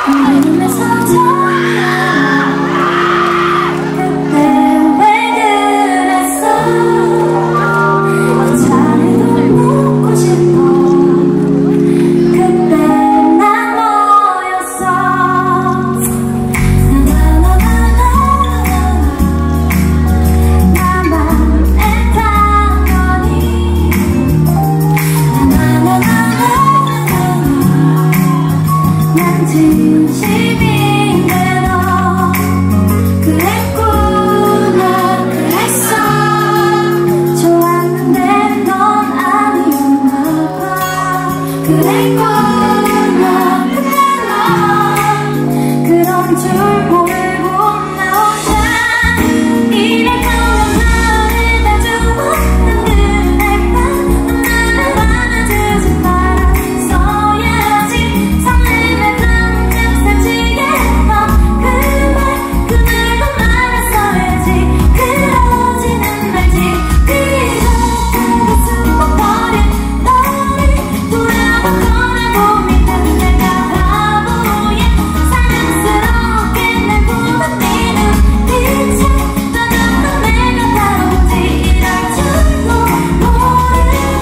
진심인데 너 그랬구나 그랬어 좋았는데 넌 아니었나봐 그랬구나 근데 넌 그런 줄 모르고 나 혼자 이래 거면 나를 다 주고 난 그날 밤 나를 안아주지 말았어야지 설레는 그날도 말았어야지 그러지는 말지 네가 가슴 버린 너를 돌아보거나 고민한 내가 바보야 사랑스럽게 날 보던 네 눈빛에 떠났던 내가 다루지 이럴 줄도 모르고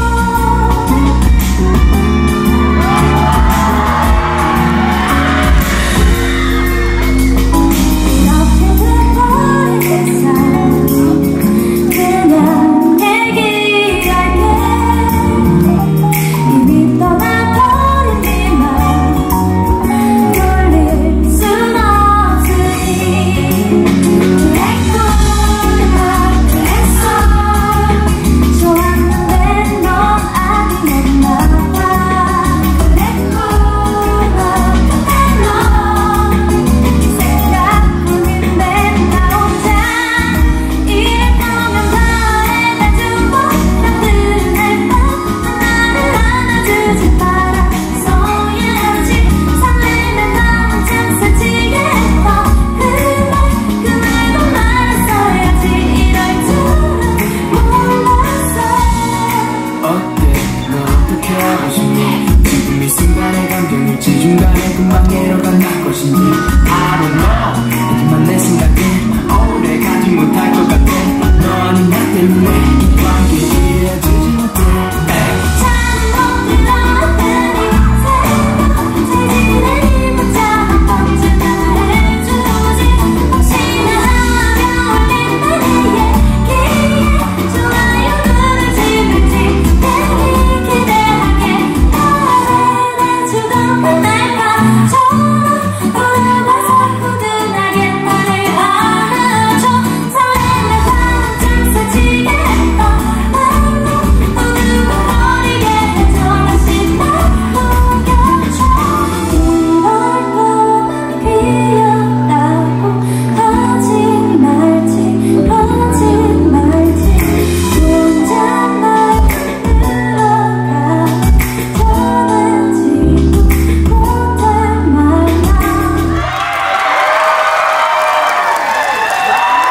지금 이 순간의 감정일지 중간에 금방 내려간 날 것인지 I don't know 하지만 내 생각엔 오래 가지 못하게